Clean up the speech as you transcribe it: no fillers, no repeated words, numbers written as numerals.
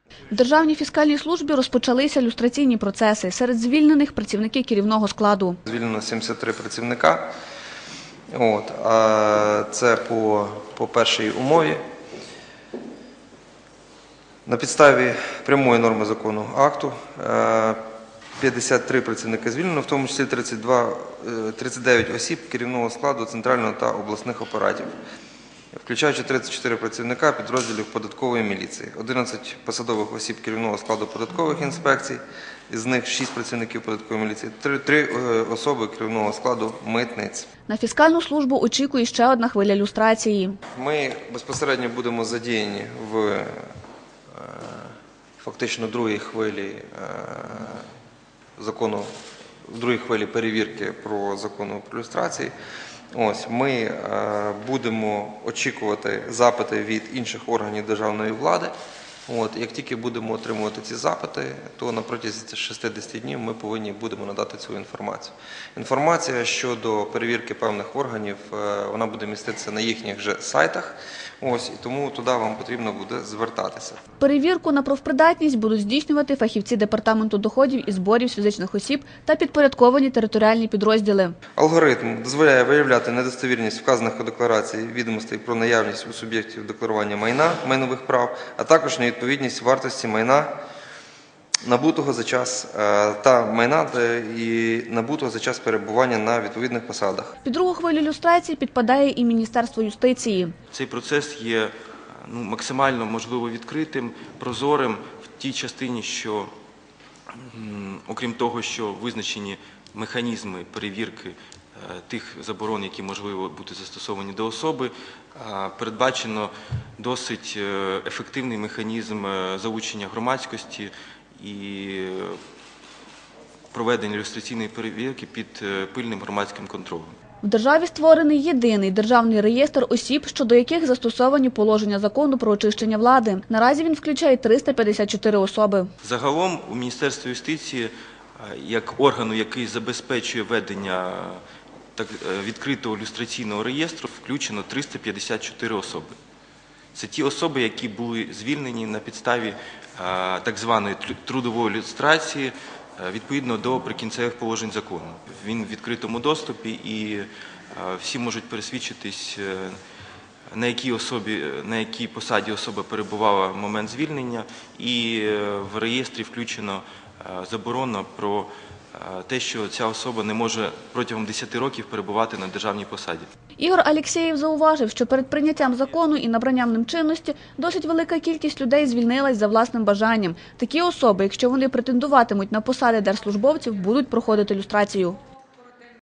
В Державній фіскальній службі розпочалися люстраційні процеси. Серед звільнених – працівники керівного складу. Звільнено 73 працівника. Це по першій умові. На підставі прямої норми закону акту 53 працівники звільнено, в тому числі 39 осіб керівного складу центрального та обласних апаратів, включаючи 34 працівника підрозділів податкової міліції, 11 посадових осіб керівного складу податкових інспекцій, із них 6 працівників податкової міліції, 3 особи керівного складу митниць. На фіскальну службу очікує ще одна хвиля люстрації. Ми безпосередньо будемо задіяні в фактично другій хвилі перевірки про закону про люстрації. Ми будемо очікувати запити від інших органів державної влади. Як тільки будемо отримувати ці запити, то на протязі 60 днів ми повинні будемо надати цю інформацію. Інформація щодо перевірки певних органів, вона буде міститися на їхніх же сайтах, і тому туди вам потрібно буде звертатися. Перевірку на профпридатність будуть здійснювати фахівці Департаменту доходів і зборів з фізичних осіб та підпорядковані територіальні підрозділи. Алгоритм дозволяє виявляти недостовірність вказаних у декларації відомостей про наявність у суб'єктів декларування майна, майнових прав, а також невідповідність вартості майна, набутого за час набутого за час перебування на відповідних посадах. Під другу хвилю люстрації підпадає і Міністерство юстиції. Цей процес є максимально, можливо, відкритим, прозорим в тій частині, що, окрім того, що визначені механізми перевірки тих заборон, які можливо бути застосовані до особи, передбачено досить ефективний механізм залучення громадськості і проведення люстраційної перевірки під пильним громадським контролем. В державі створений єдиний державний реєстр осіб, щодо яких застосовані положення закону про очищення влади. Наразі він включає 354 особи. Загалом у Міністерстві юстиції, як органу, який забезпечує ведення відкритого люстраційного реєстру, включено 354 особи. Це ті особи, які були звільнені на підставі так званої трудової люстрації відповідно до прикінцевих положень закону. Він в відкритому доступі і всі можуть пересвідчитись, на якій посаді особа перебувала в момент звільнення, і в реєстрі включено заборона про те, що ця особа не може протягом 10 років перебувати на державній посаді. Ігор Алєксєєв зауважив, що перед прийняттям закону і набранням ним чинності досить велика кількість людей звільнилась за власним бажанням. Такі особи, якщо вони претендуватимуть на посади держслужбовців, будуть проходити люстрацію.